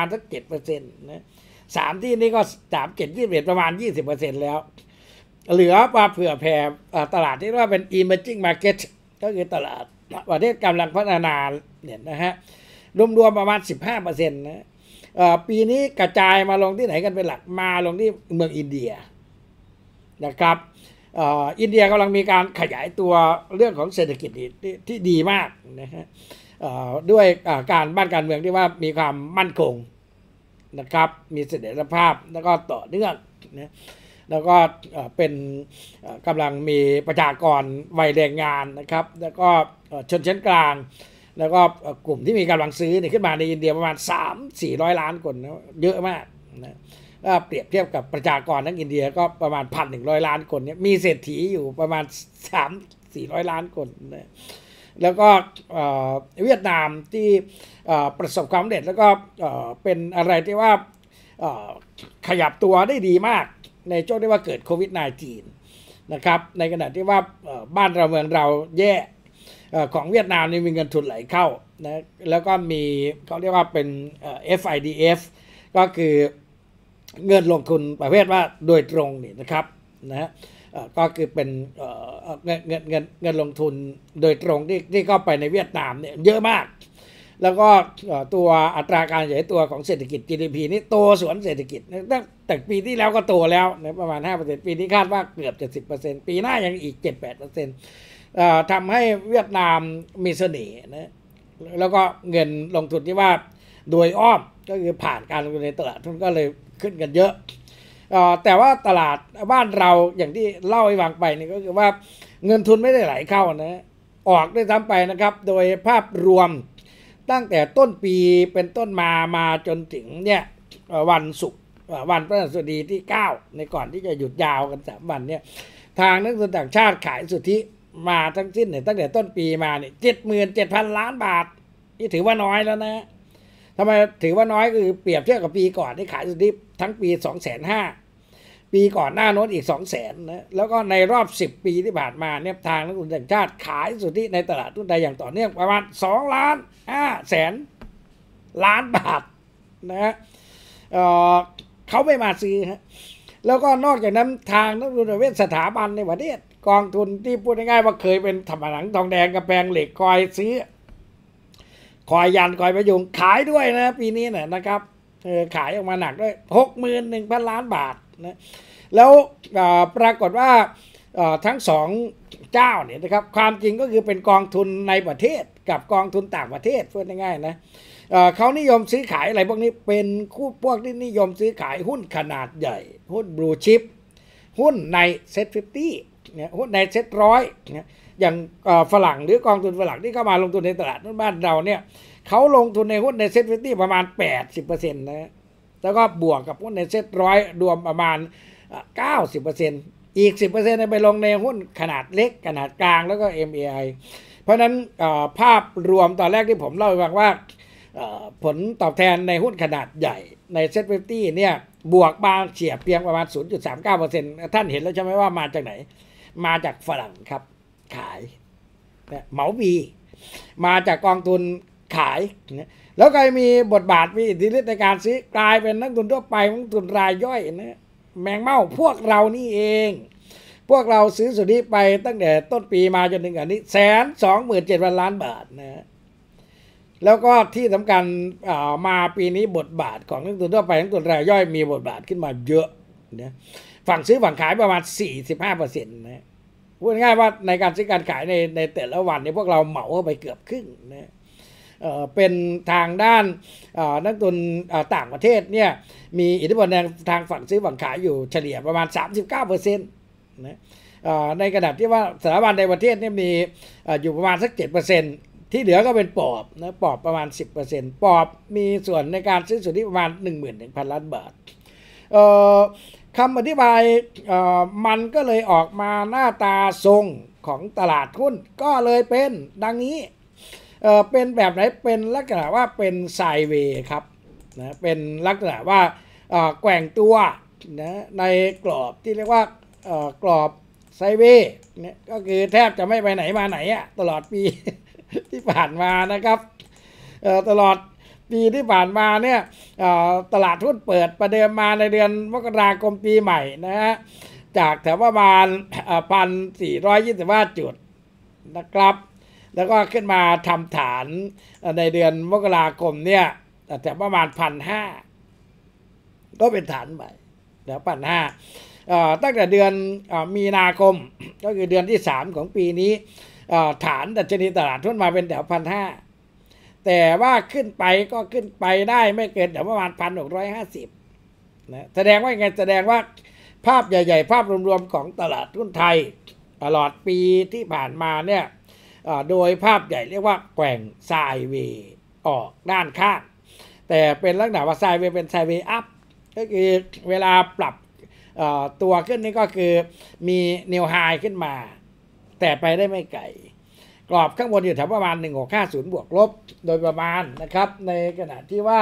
7%นะ3ที่นี่ก็3 7 21ประมาณ 20% แล้วเหลือมาเผื่อแผ่ตลาดที่เรียกว่าเป็น emerging market ก็คือตลาดประเทศกำลังพัฒนาเนี่ยนะฮะรวมประมาณ 15% นะปีนี้กระจายมาลงที่ไหนกันเป็นหลักมาลงที่เมืองอินเดียนะครับอินเดียกำลังมีการขยายตัวเรื่องของเศรษฐกิจที่ดีมากนะฮะด้วยบ้านการเมืองที่ว่ามีความมั่นคงนะครับมีเสถียรภาพแล้วก็ต่อเนื่องนะแล้วก็เป็นกำลังมีประชากรวัยแรงงานนะครับแล้วก็ชนชั้นกลางแล้วก็กลุ่มที่มีกำลังซื้อเนี่ยขึ้นมาในอินเดียประมาณ 300-400 ล้านคนนะเยอะมากนะเปรียบเทียบกับประชากรทั้งอินเดียก็ประมาณ 1,100 ล้านคนเนี่ยมีเศรษฐีอยู่ประมาณ 300-400 ล้านคนนะแล้วก็เวียดนามที่ประสบความสำเร็จแล้วก็เป็นอะไรที่ว่าขยับตัวได้ดีมากในช่วงที่ว่าเกิดโควิด -19 นะครับในขณะที่ว่าบ้านเราเมืองเราแย่ของเวียดนามนี่มีเงินทุนไหลเข้านะแล้วก็มีเขาเรียกว่าเป็น FIDF ก็คือเงินลงทุนประเภทว่าโดยตรงนี่นะครับนะก็คือเป็นเงินลงทุนโดยตรงที่เข้าไปในเวียดนามเนี่ยเยอะมากแล้วก็ตัวอัตราการขยายตัวของเศรษฐกิจ GDP นี่โตสวนเศรษฐกิจตั้งแต่ปีที่แล้วก็โตแล้วนะประมาณ 5% ปีนี้คาดว่าเกือบจะ 10% ปีหน้ายังอีก 7-8% ทำให้เวียดนามมีเสน่ห์นะแล้วก็เงินลงทุนที่ว่าโดยอ้อมก็คือผ่านการลงทุนในตลาดทุนก็เลยขึ้นกันเยอะแต่ว่าตลาดบ้านเราอย่างที่เล่าให้ฟังไปนี่ก็คือว่าเงินทุนไม่ได้ไหลเข้านะออกได้ซ้ำไปนะครับโดยภาพรวมตั้งแต่ต้นปีเป็นต้นมาจนถึงเนี่ยวันศุกร์วันพฤหัสบดีที่9ในก่อนที่จะหยุดยาวกัน3 วันเนี่ยทางนักลงทุนต่างชาติขายสุทธิมาทั้งสิ้นเนี่ยตั้งแต่ต้นปีมาเนี่ย 77,000 ล้านบาทนี่ถือว่าน้อยแล้วนะทำไมถือว่าน้อยคือเปรียบเทียบกับปีก่อนที่ขายสุทธิทั้งปี 250,000 ปีก่อนหน้าโน้นอีก 200,000 นะแล้วก็ในรอบ10 ปีที่ผ่านมาเนี่ยทางนักลงทุนต่างชาติขายสุทธิในตลาดหุ้นไทยอย่างต่อเนื่องประมาณ2,500,000,000 บาทนะเขาไม่มาซื้อฮะแล้วก็นอกจากนั้นทางนักลงทุนประเภทสถาบันในประเทศกองทุนที่พูดง่ายๆว่าเคยเป็นถมหนังทองแดงกระแพงเหล็กคอยซื้อคอยยันคอยประยุงขายด้วยนะปีนี้นะครับขายออกมาหนักด้วย 61,000 ล้านบาทนะแล้วปรากฏว่าทั้งสองเจ้าเนี่ยนะครับความจริงก็คือเป็นกองทุนในประเทศกับกองทุนต่างประเทศพูดง่ายๆนะเขานิยมซื้อขายอะไรพวกนี้เป็นคู่พวกที่นิยมซื้อขายหุ้นขนาดใหญ่หุ้นบลูชิปหุ้นในเซ็ต50เนี่ยหุ้นในเซ็ต100เนี่ยอย่างฝรั่งหรือกองทุนฝรั่งที่เข้ามาลงทุนในตลาดบ้านเราเนี่ยเขาลงทุนในหุ้นในเซ็ต50ประมาณ 80% นะแล้วก็บวกกับหุ้นในเซ็ต100รวมประมาณ 90% อีก 10% ไปลงในหุ้นขนาดเล็กขนาดกลางแล้วก็ MAI เพราะฉะนั้นภาพรวมตอนแรกที่ผมเล่าให้ฟังว่าผลตอบแทนในหุ้นขนาดใหญ่ในเซ็ต50เนี่ยบวกบางเฉียบเพียงประมาณ 0.39% ท่านเห็นแล้วใช่ไหมว่ามาจากไหนมาจากฝรั่งครับขายเหมาบีมาจากกองทุนขายแล้วก็มีบทบาทมีอิทธิฤทธิ์ในการซื้อกลายเป็นนักทุนทั่วไปนักทุนรายย่อยนะแมงเม่าพวกเรานี่เองพวกเราซื้อสุทธิไปตั้งแต่ต้นปีมาจนถึงอันนี้127,000 ล้านบาทนะแล้วก็ที่สำคัญมาปีนี้บทบาทของนักทุนทั่วไปนักทุนรายย่อยมีบทบาทขึ้นมาเยอะนะฝั่งซื้อฝั่งขายประมาณ 45% นะพูดง่ายว่าในการซื้อการขายในแต่ละวันเนี่ยพวกเราเหมาไปเกือบครึ่งนะเป็นทางด้านนักทุนต่างประเทศเนี่ยมีอิทธิพลทางฝั่งซื้อฝั่งขายอยู่เฉลี่ยประมาณ 39% นะในขณะที่ว่าสถาบันในประเทศเนี่ยมีอยู่ประมาณสัก 7% ที่เหลือก็เป็นปอบนะปอบประมาณ 10% ปอบมีส่วนในการซื้อสุทธิประมาณ 11,000 ล้านบาทคำอธิบายมันก็เลยออกมาหน้าตาทรงของตลาดหุ้นก็เลยเป็นดังนี้เป็นแบบไหนเป็นลักษณะว่าเป็นไซด์เวย์ครับนะเป็นลักษณะว่าแกว่งตัวนะในกรอบที่เรียกว่ากรอบไซด์เวย์เนี่ยก็คือแทบจะไม่ไปไหนมาไหนอะตลอดปี ที่ผ่านมานะครับตลอดปีที่ผ่านมาเนี่ยตลาดหุ้นเปิดประเดิมมาในเดือนมกราคมปีใหม่นะฮะจากแถวประมาณ 1,425 จุดนะครับแล้วก็ขึ้นมาทำฐานในเดือนมกราคมเนี่ยแถวประมาณ 1,500 ก็เป็นฐานใหม่แล้ว 1,500 ตั้งแต่เดือนมีนาคมก็คือเดือนที่3ของปีนี้ฐานดัชนีตลาดหุ้นมาเป็นแถว 1,500 แต่ว่าขึ้นไปก็ขึ้นไปได้ไม่เกินแถวประมาณ 1,650 นะแสดงว่าไงแสดงว่าภาพใหญ่ๆภาพรวมๆของตลาดหุ้นไทยตลอดปีที่ผ่านมาเนี่ยโดยภาพใหญ่เรียกว่าแกว่งไซด์เวย์ออกด้านข้างแต่เป็นลักษณะว่าไซด์เวย์เป็นไซด์เวย์อัพก็คือเวลาปรับตัวขึ้นนี่ก็คือมีนิวไฮขึ้นมาแต่ไปได้ไม่ไกลกรอบข้างบนอยู่แถวประมาณ 1650 บวกลบโดยประมาณนะครับในขณะที่ว่า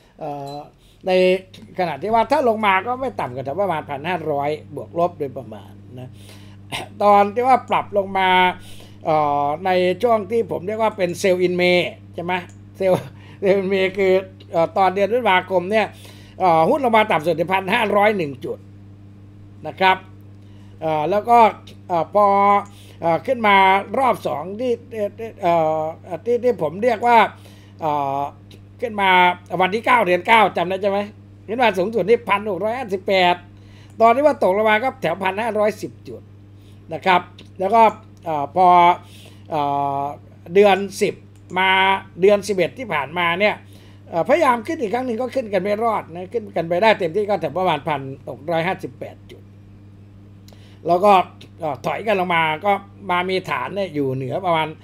ถ้าลงมาก็ไม่ต่ำกว่าแถวประมาณ 1,500 บวกลบโดยประมาณนะตอนที่ว่าปรับลงมาในช่วงที่ผมเรียกว่าเป็นเซลล์อินเมย์ใช่ไหมเซลล์อินเมย์คือตอนเดือนพฤษภาคมเนี่ยหุ้นลงมาต่ำสุดที่ 1,501 จุดนะครับแล้วก็พอขึ้นมารอบ2ที่ผมเรียกว่าขึ้นมาวันที่9เดือน9จำได้ใช่ไหมขึ้นมาสูงสุดที่ 1,658 ตอนนี้ว่าตกลงมาก็แถว 1,510 จุดนะครับแล้วก็พอเดือน10มาเดือน11ที่ผ่านมาเนี่ยพยายามขึ้นอีกครั้งหนึ่งก็ขึ้นกันไม่รอดนะขึ้นกันไปได้เต็มที่ก็แถวประมาณ 1,658 จุดแล้วก็ถอยกันลงมาก็มามีฐานเนี่ยอยู่เหนือประมาณ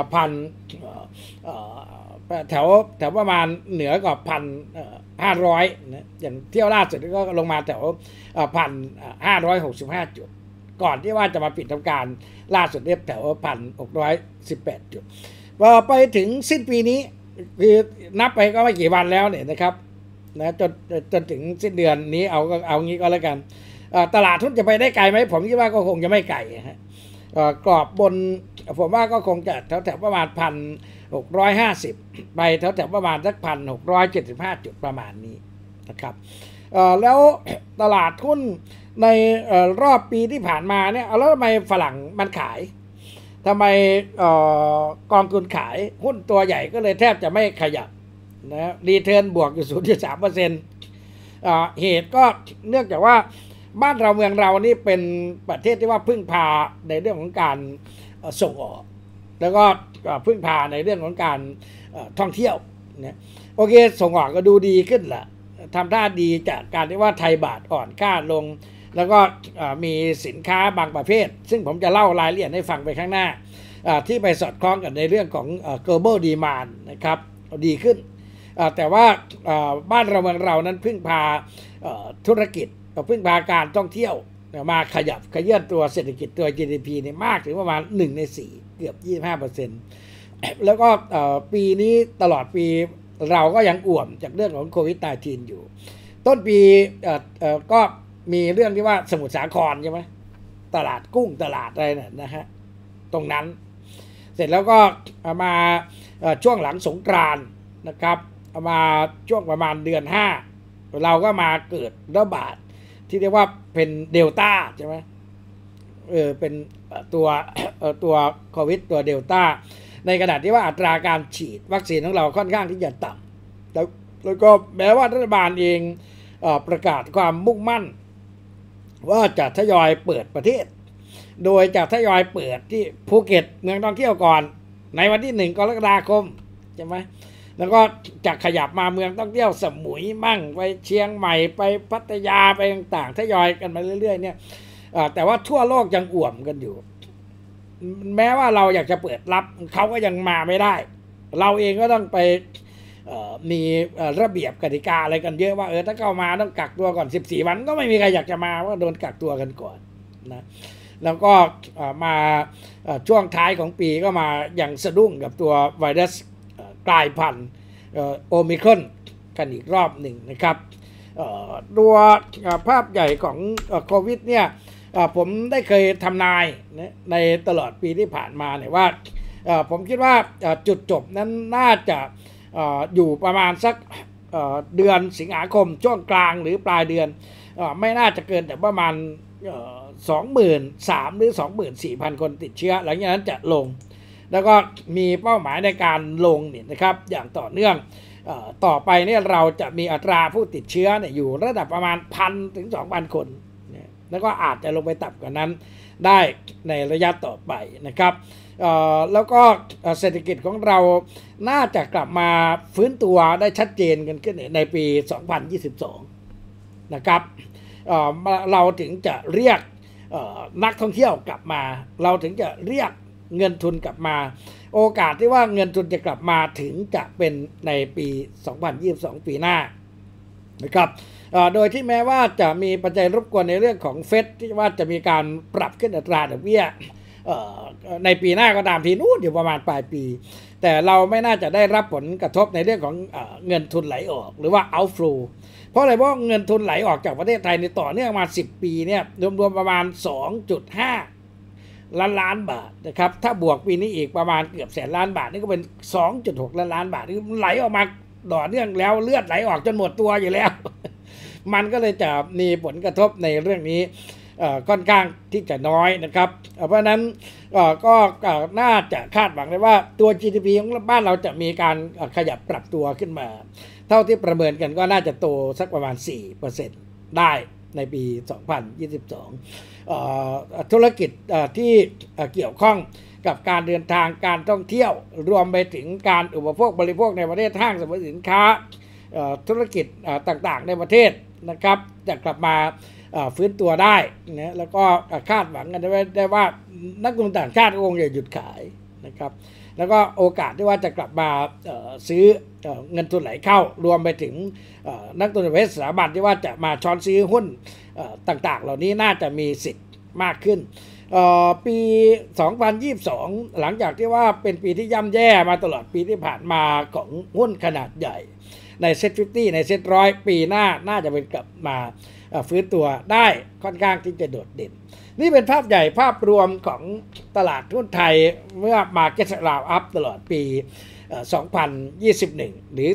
แถวประมาณเหนือกว่า 1,500 นะอย่างเที่ยวล่าสุดก็ลงมาแถว 1,565 จุดก่อนที่ว่าจะมาปิดทำการล่าสุดเรียบแถว 1,618 จุดพอไปถึงสิ้นปีนี้คือนับไปก็ไม่กี่วันแล้วเนี่ยนะครับนะจนถึงสิ้นเดือนนี้เอางี้ก็แล้วกันตลาดทุนจะไปได้ไกลไหมผมคิดว่าก็คงจะไม่ไกลฮะกรอบบนผมว่าก็คงจะแถวประมาณ1,650ไปแถวประมาณสัก1,675จุดประมาณนี้นะครับแล้วตลาดหุ้นในรอบปีที่ผ่านมาเนี่ยแล้วทำไมฝรั่งมันขายทำไมกองทุนขายหุ้นตัวใหญ่ก็เลยแทบจะไม่ขยับนะรีเทิร์นบวกอยู่ 0.3%เหตุก็เนื่องจากว่าบ้านเราเมืองเรานี่เป็นประเทศที่ว่าพึ่งพาในเรื่องของการส่งออกแล้วก็พึ่งพาในเรื่องของการท่องเที่ยวเนี่ยโอเคส่งออกก็ดูดีขึ้นแหละทำท่าดีจากการที่ว่าไทยบาทอ่อนค่าลงแล้วก็มีสินค้าบางประเภทซึ่งผมจะเล่ารายละเอียดให้ฟังไปข้างหน้าที่ไปสอดคล้องกันในเรื่องของglobal demand นะครับดีขึ้นแต่ว่าบ้านเราเมืองเรานั้นพึ่งพาธุรกิจพึ่งพาการท่องเที่ยวมาขยื่นตัวเศรษฐกิจตัว GDP เนี่ยมากถึงประมาณ1 ใน 4เกือบ 25% แล้วก็ปีนี้ตลอดปีเราก็ยังอ่วมจากเรื่องของโควิด -19 อยู่ต้นปีก็มีเรื่องที่ว่าสมุทรสาครใช่ไหมตลาดกุ้งตลาดอะไรนะฮะตรงนั้นเสร็จแล้วก็มาช่วงหลังสงกรานต์นะครับมาช่วงประมาณเดือน5เราก็มาเกิดระบาดที่เรียกว่าเป็นเดลต้าใช่ไหมเป็นตัวโควิดตัวเดลต้าในขณะที่ว่าอัตราการฉีดวัคซีนของเราค่อนข้างที่จะต่ำแล้วก็แม้ว่ารัฐบาลเองประกาศความมุ่งมั่นว่าจะทยอยเปิดประเทศโดยจะทยอยเปิดที่ภูเก็ตเมืองท่องเที่ยวก่อนในวันที่1 กรกฎาคมใช่ไหมแล้วก็จะขยับมาเมืองท่องเที่ยวสมุยมั่งไปเชียงใหม่ไปพัทยาไปต่างๆทยอยกันมาเรื่อยๆเนี่ยแต่ว่าทั่วโลกยังอ่วมกันอยู่แม้ว่าเราอยากจะเปิดรับเขาก็ยังมาไม่ได้เราเองก็ต้องไปมีระเบียบกติกาอะไรกันเยอะว่าถ้าเข้ามาต้องกักตัวก่อน14 วันก็ไม่มีใครอยากจะมาว่าโดนกักตัวกันก่อนนะแล้วก็มาช่วงท้ายของปีก็มาอย่างสะดุ้งกับตัวไวรัสกลายพันธุ์โอมิครอนกันอีกรอบหนึ่งนะครับตัวภาพใหญ่ของโควิดเนี่ยผมได้เคยทำนายในตลอดปีที่ผ่านมาเนี่ยว่าผมคิดว่าจุดจบนั้นน่าจะอยู่ประมาณสักเดือนสิงหาคมช่วงกลางหรือปลายเดือนไม่น่าจะเกินแต่ประมาณ23,000 หรือ 24,000 คนติดเชื้อหลังจากนั้นจะลงแล้วก็มีเป้าหมายในการลงเนี่ยนะครับอย่างต่อเนื่องต่อไปเนี่ยเราจะมีอัตราผู้ติดเชื้อเนี่ยอยู่ระดับประมาณ 1,000 ถึง 2,000 คนแล้วก็อาจจะลงไปต่ำกว่านั้นได้ในระยะต่อไปนะครับแล้วก็เศรษฐกิจของเราน่าจะกลับมาฟื้นตัวได้ชัดเจนกันขึ้นในปี 2022 นะครับเราถึงจะเรียกนักท่องเที่ยวกลับมาเราถึงจะเรียกเงินทุนกลับมาโอกาสที่ว่าเงินทุนจะกลับมาถึงจะเป็นในปี 2022 ปีหน้านะครับโดยที่แม้ว่าจะมีปัจจัยรบกวนในเรื่องของเฟดที่ว่าจะมีการปรับขึ้นอัตราดอกเบี้ยในปีหน้าก็ตามทีนู้นอยู่ประมาณปลายปีแต่เราไม่น่าจะได้รับผลกระทบในเรื่องของเงินทุนไหลออกหรือว่า outflow เพราะอะไรเพราะเงินทุนไหลออกจากประเทศไทยในต่อเนื่องมา10 ปีเนี่ยรวมๆประมาณ 2.5 ล้านบาทนะครับถ้าบวกปีนี้อีกประมาณเกือบ100,000,000,000 บาทนี่ก็เป็น 2.6 ล้านบาทนี่ไหลออกมาต่อเนื่องแล้วเลือดไหลออกจนหมดตัวอยู่แล้ว มันก็เลยจะมีผลกระทบในเรื่องนี้ค่อนข้างที่จะน้อยนะครับเพราะนั้นก็น่าจะคาดหวังได้ว่าตัว GDP ของบ้านเราจะมีการขยับปรับตัวขึ้นมาเท่าที่ประเมินกันก็น่าจะโตสักประมาณ 4% ได้ในปี 2022 ธุรกิจที่เกี่ยวข้องกับการเดินทางการท่องเที่ยวรวมไปถึงการอุปโภคบริโภคในประเทศห้างสรรพสินค้าธุรกิจต่างๆในประเทศนะครับจะกลับมาฟื้นตัวได้นะแล้วก็คาดหวังกันได้ว่านักลงทุนต่างชาติคงจะหยุดขายนะครับแล้วก็โอกาสที่ว่าจะกลับมาซื้อเงินทุนไหลเข้ารวมไปถึงนักลงทุนประเภทสถาบันที่ว่าจะมาช้อนซื้อหุ้นต่างๆเหล่านี้น่าจะมีสิทธิ์มากขึ้นปี 2022 หลังจากที่ว่าเป็นปีที่ย่ำแย่มาตลอดปีที่ผ่านมาของหุ้นขนาดใหญ่ในเซ็ต50ในเซ็ตร้อยปีหน้าน่าจะเป็นกลับมาฟื้นตัวได้ค่อนข้างที่จะโดดเด่นนี่เป็นภาพใหญ่ภาพรวมของตลาดหุ้นไทยเมื่อ Market Round Up ตลอดปี 2021 หรือ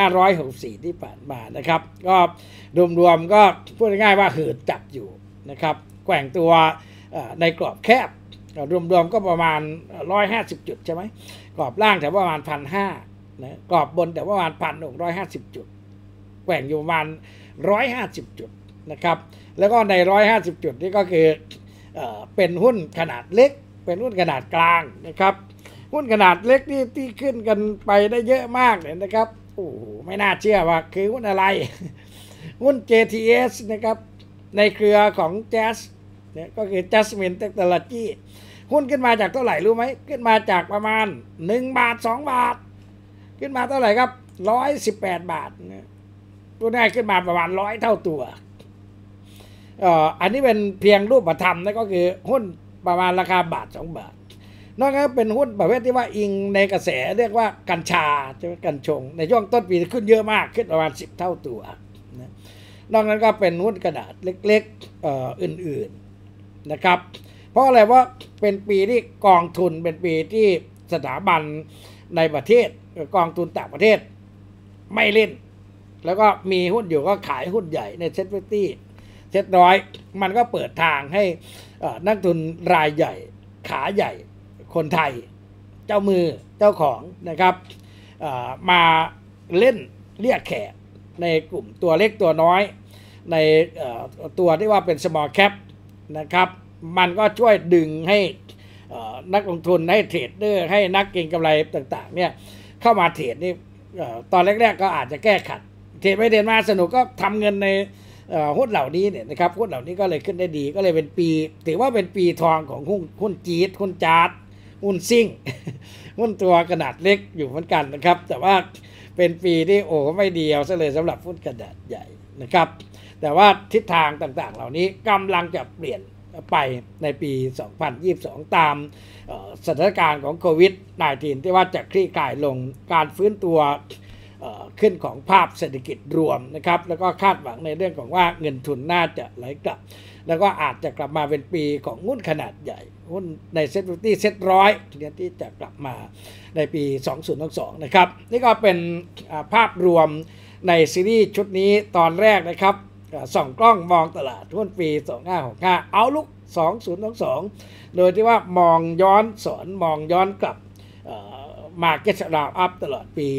2564 ที่ผ่านมานะครับก็รวมๆก็พูดง่ายๆว่าหืดจับอยู่นะครับแกว่งตัวในกรอบแคบรวมๆก็ประมาณ150จุดใช่ไหมกรอบล่างแถวประมาณ 1,500 นะกรอบบนแต่ประมาณ 1,650 จุดแกว่งอยู่ประมาณ150 จุดนะครับแล้วก็ใน150 จุดนี่ก็คือเป็นหุ้นขนาดเล็กเป็นหุ้นขนาดกลางนะครับหุ้นขนาดเล็กที่ขึ้นกันไปได้เยอะมากเลยนะครับโอ้โหไม่น่าเชื่อว่าคือหุ้นอะไรหุ้น JTS นะครับในเครือของ Jazz เนี่ยก็คือ Jasmine Technology หุ้นขึ้นมาจากเท่าไหร่รู้ไหมขึ้นมาจากประมาณ1 บาท 2 บาทขึ้นมาเท่าไหร่ครับ118 บาทนะตัวนี้ขึ้นมาประมาณ100 เท่าตัวอันนี้เป็นเพียงรูปธรรมนะก็คือหุ้นประมาณราคา1 บาท 2 บาทนอกจากเป็นหุ้นประเภทที่ว่าอิงในกระแสเรียกว่ากัญชาใช่ไหมกัญชงในช่วงต้นปีขึ้นเยอะมากขึ้นประมาณ10 เท่าตัวนะนอกนั้นก็เป็นหุ้นขนาดเล็กๆอื่นๆนะครับเพราะอะไรว่าเป็นปีที่กองทุนเป็นปีที่สถาบันในประเทศกองทุนต่างประเทศไม่เล่นแล้วก็มีหุ้นอยู่ก็ขายหุ้นใหญ่ในเซ็ต50เซ็ตร้อยมันก็เปิดทางให้นักทุนรายใหญ่ขาใหญ่คนไทยเจ้ามือเจ้าของนะครับมาเล่นเรียกแขกในกลุ่มตัวเล็กตัวน้อยในตัวที่ว่าเป็น small cap นะครับมันก็ช่วยดึงให้นักลงทุนให้เทรดเดอร์ให้นักเก็งกำไรต่างๆเนี่ยเข้ามาเทรดนี่ตอนแรกๆก็อาจจะแก้ขัดเทรดไปเทรดมาสนุกก็ทำเงินในหุ้นเหล่านี้เนี่ยนะครับหุ้นเหล่านี้ก็เลยขึ้นได้ดีก็เลยเป็นปีถือว่าเป็นปีทองของหุ้นจี๊ดหุ้นจาร์ดหุ้นซิ่ง หุ้นตัวขนาดเล็กอยู่เหมือนกันนะครับแต่ว่าเป็นปีที่โอ้ไม่ดีเอาซะเลยสำหรับหุ้นขนาดใหญ่นะครับแต่ว่าทิศทางต่างๆเหล่านี้กำลังจะเปลี่ยนไปในปี 2022 ตามสถานการณ์ของโควิด -19 ที่ว่าจะคลี่คลายลงการฟื้นตัวขึ้นของภาพเศรษฐกิจรวมนะครับแล้วก็คาดหวังในเรื่องของว่าเงินทุนน่าจะไหลกลับแล้วก็อาจจะกลับมาเป็นปีของหุ้นขนาดใหญ่หุ้นในเซ็ต50เซ็ตร้อยที่จะกลับมาในปี 2022 นะครับนี่ก็เป็นภาพรวมในซีรีส์ชุดนี้ตอนแรกนะครับส่องกล้องมองตลาดหุ้นปี 2565 เอาลุก 2022 โดยที่ว่ามองย้อนสอนมองย้อนกลับMarket Round Up ตลอดปี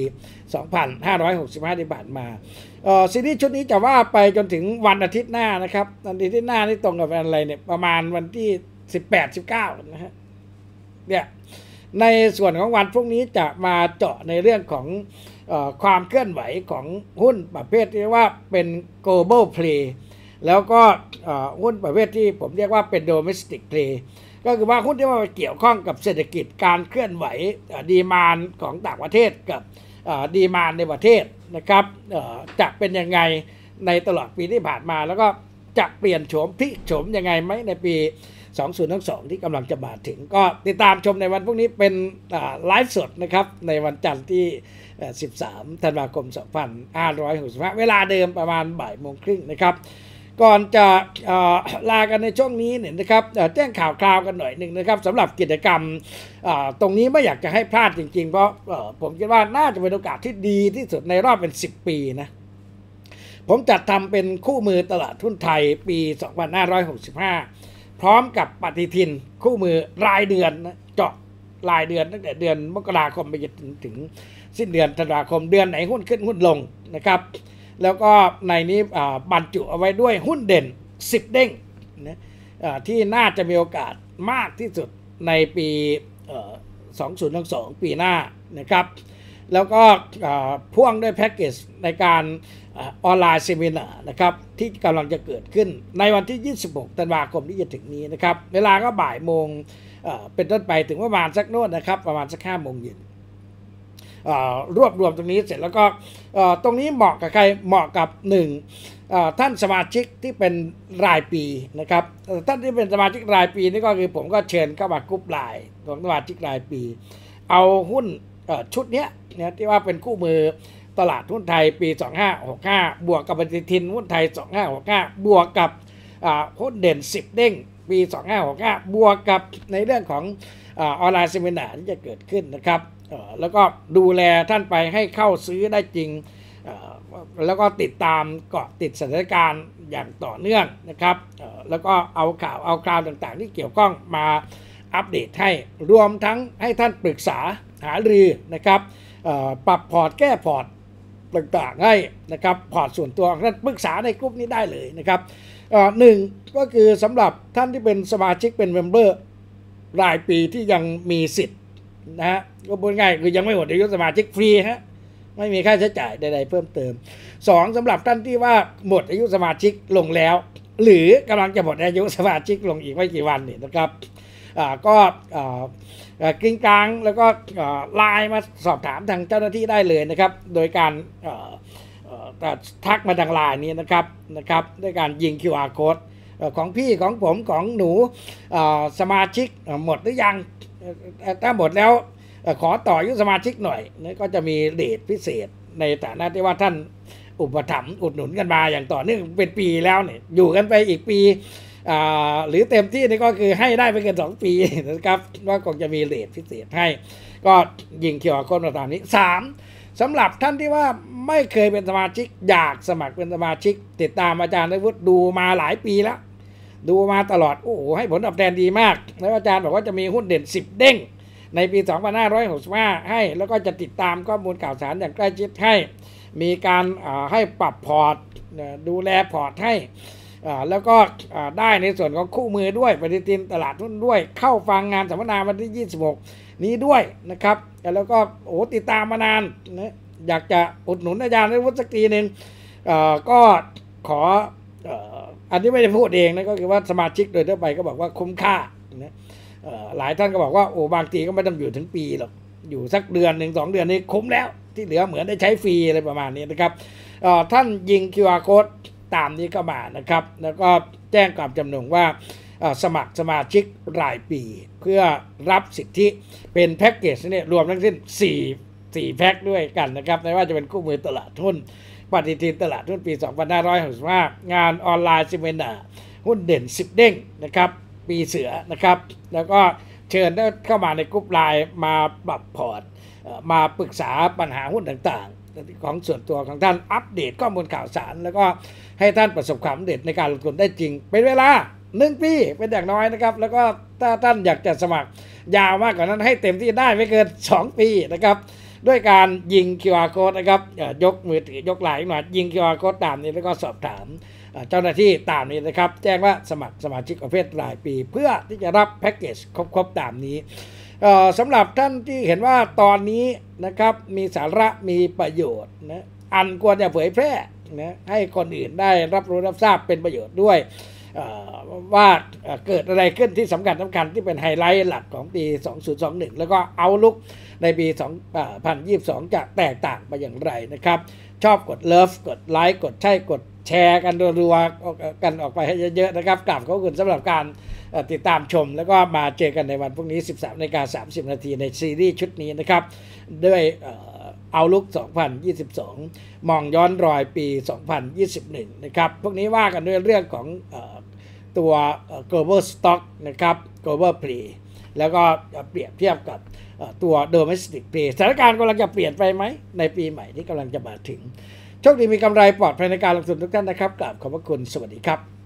2565 ที่ผ่านมาซีรีส์ชุดนี้จะว่าไปจนถึงวันอาทิตย์หน้านะครับวันอาทิตย์หน้านี่ตรงกับวันอะไรเนี่ยประมาณวันที่ 18-19 นะฮะเนี่ยในส่วนของวันพรุ่งนี้จะมาเจาะในเรื่องของความเคลื่อนไหวของหุ้นประเภทที่ว่าเป็น global play แล้วก็หุ้นประเภทที่ผมเรียกว่าเป็น domestic playก็คือว่าหุ้นที่ว่าเกี่ยวข้องกับเศรษฐกิจการเคลื่อนไหวดีมานด์ของต่างประเทศกับดีมานด์ในประเทศนะครับจะเป็นยังไงในตลอดปีที่ผ่านมาแล้วก็จะเปลี่ยนโฉมพลิกโฉมยังไงไหมในปี 2022 ที่กำลังจะมาถึงก็ติดตามชมในวันพรุ่งนี้เป็นไลฟ์สดนะครับในวันจันทร์ที่ 13 ธันวาคม 2565 เวลาเดิมประมาณบ่ายโมงครึ่งนะครับก่อนจะลากันในช่วงนี้เนี่ยนะครับแจ้งข่าวคราวกันหน่อยหนึ่งนะครับสำหรับกิจกรรมตรงนี้ไม่อยากจะให้พลาดจริงๆเพราะผมคิดว่าน่าจะเป็นโอกาสที่ดีที่สุดในรอบเป็น10 ปีนะผมจัดทำเป็นคู่มือตลาดหุ้นไทยปี 2565 พร้อมกับปฏิทินคู่มือรายเดือนนะเจาะรายเดือนตั้งแต่เดือนมกราคมไปจนถึงสิ้นเดือนธันวาคมเดือนไหนหุ้นขึ้นหุ้นลงนะครับแล้วก็ในนี้บรรจุเอาไว้ด้วยหุ้นเด่น10 เด้งนะที่น่าจะมีโอกาสมากที่สุดในปี 2022 ปีหน้านะครับแล้วก็พ่วงด้วยแพ็กเกจในการออนไลน์เซมินาร์นะครับที่กำลังจะเกิดขึ้นในวันที่ 26 ธันวาคมที่จะถึงนี้นะครับเวลาก็บ่ายโมงเป็นต้นไปถึงประมาณสักโน่นนะครับประมาณสัก 5 โมงเย็นรวบรวมตรงนี้เสร็จแล้วก็ตรงนี้เหมาะกับใครเหมาะกับท่านสมาชิกที่เป็นรายปีนะครับท่านที่เป็นสมาชิกรายปีนี่ก็คือผมก็เชิญเข้ามากรุ๊ปไลน์ของสมาชิกรายปีเอาหุ้นชุดเนี้ยนะที่ว่าเป็นคู่มือตลาดหุ้นไทยปี2565บวกกับปฏิทินหุ้นไทย2565บวกกับหุ้นเด่น10เด้งปี2565บวกกับในเรื่องของออนไลน์เซมินาร์ที่จะเกิดขึ้นนะครับแล้วก็ดูแลท่านไปให้เข้าซื้อได้จริงแล้วก็ติดตามเกาะติดสถานการณ์อย่างต่อเนื่องนะครับแล้วก็เอาข่าวเอาคราวต่างๆที่เกี่ยวข้องมาอัปเดตให้รวมทั้งให้ท่านปรึกษาหารือนะครับปรับพอร์ตแก้พอร์ตต่างๆให้นะครับพอร์ตส่วนตัวท่านปรึกษาในกลุ่มนี้ได้เลยนะครับหนึ่งก็คือสำหรับท่านที่เป็นสมาชิกเป็นเมมเบอร์รายปีที่ยังมีสิทธิ์นะฮะก็พูดง่ายคือยังไม่หมดอายุสมาชิกฟรีฮะไม่มีค่าใช้จ่ายใดๆเพิ่มเติม2สำหรับท่านที่ว่าหมดอายุสมาชิกลงแล้วหรือกำลังจะหมดอายุสมาชิกลงอีกไม่กี่วันนี่นะครับก็กริ้งกลางแล้วก็ไลน์มาสอบถามทางเจ้าหน้าที่ได้เลยนะครับโดยการทักมาทางไลน์นี้นะครับด้วยการยิง QR code ของพี่ของผมของหนูสมาชิกหมดหรือยังถ้าหมดแล้วขอต่ออายุสมาชิกหน่อยนี่ก็จะมีเรทพิเศษในฐานะที่ว่าท่านอุปถัมภ์อุดหนุนกันมาอย่างต่อเนื่องเป็นปีแล้วเนี่ยอยู่กันไปอีกปีหรือเต็มที่นี่ก็คือให้ได้ไปเกิน2 ปีนะครับว่าคงจะมีเรทพิเศษให้ก็ยิงเขียวคนมาตามนี้3สำหรับท่านที่ว่าไม่เคยเป็นสมาชิกอยากสมัครเป็นสมาชิกติดตามอาจารย์นวุฒิดูมาหลายปีแล้วดูมาตลอดโอ้โหให้ผลตอบแทนดีมากแล้วอาจารย์บอกว่าจะมีหุ้นเด่น10เด้งในปี2565ให้แล้วก็จะติดตามข้อมูลข่าวสารอย่างใกล้ชิดให้มีการให้ปรับพอร์ตดูแลพอร์ตให้แล้วก็ได้ในส่วนของคู่มือด้วยปฏิทินตลาดหุ้นด้วยเข้าฟังงานสัมมนาวันที่26นี้ด้วยนะครับแล้วก็โอ้ติดตามมานานนะอยากจะอุดหนุนอาจารย์ในวุฒิสักทีหนึ่งก็ขออันนี้ไม่ได้พูดเองนะก็คือว่าสมาชิกโดยทั่วไปก็บอกว่าคุ้มค่านะหลายท่านก็บอกว่าโอ้บางทีก็ไม่ต้องอยู่ถึงปีหรอกอยู่สักเดือน1 2 เดือนนี้คุ้มแล้วที่เหลือเหมือนได้ใช้ฟรีอะไรประมาณนี้นะครับท่านยิง QR code ตามนี้ก็มานะครับแล้วก็แจ้งความจำนงว่าสมัครสมาชิกรายปีเพื่อรับสิทธิเป็นแพ็กเกจเนี่ยรวมทั้งสิ้น4แพ็กด้วยกันนะครับไม่ว่าจะเป็นคู่มือตลาดหุ้นปฏิทินตลาดหุ้นปี2565งานออนไลน์เซมินาร์หุ้นเด่น10เด้งนะครับปีเสือนะครับแล้วก็เชิญเข้ามาในกลุ่มไลน์มาปรับพอร์ตมาปรึกษาปัญหาหุ้นต่างๆของส่วนตัวของท่านอัปเดตข้อมูลข่าวสารแล้วก็ให้ท่านประสบความสำเร็จในการลงทุนได้จริงเป็นเวลา1 ปีเป็นอย่างน้อยนะครับแล้วก็ถ้าท่านอยากจะสมัครยาวมากกว่านั้นให้เต็มที่ได้ไม่เกิน2 ปีนะครับด้วยการยิง QR code นะครับยกมือถือยกไลน์หน่อยยิง QR code ตามนี้แล้วก็สอบถามเจ้าหน้าที่ตามนี้นะครับแจ้งว่าสมัครสมาชิกประเภทรายปีเพื่อที่จะรับแพ็กเกจครบตามนี้สำหรับท่านที่เห็นว่าตอนนี้นะครับมีสาระมีประโยชน์นะอันควรจะเผยแพร่นะให้คนอื่นได้รับรู้รับทราบเป็นประโยชน์ด้วยว่าเกิดอะไรขึ้นที่สำคัญที่เป็นไฮไลท์หลักของปี2021แล้วก็เอาลุกในปี2022จะแตกต่างไปอย่างไรนะครับชอบกดเลิฟกดไลค์กดใช่กดแชร์กันรัวๆกันออกไปให้เยอะๆนะครับกราบขอบคุณสำหรับการติดตามชมแล้วก็มาเจอกันในวันพรุ่งนี้ 13:30 นาทีในซีรีส์ชุดนี้นะครับด้วยเอาลุก2022มองย้อนรอยปี2021นะครับพวกนี้ว่ากันด้วยเรื่องของตัว global stock นะครับ global play แล้วก็เปรียบเทียบกับตัว domestic play สถานการณ์กำลังจะเปลี่ยนไปไหมในปีใหม่ที่กำลังจะมาถึงโชคดีมีกำไรปลอดภัยในการลงทุนทุกท่านนะครับกราบขอบพระคุณสวัสดีครับ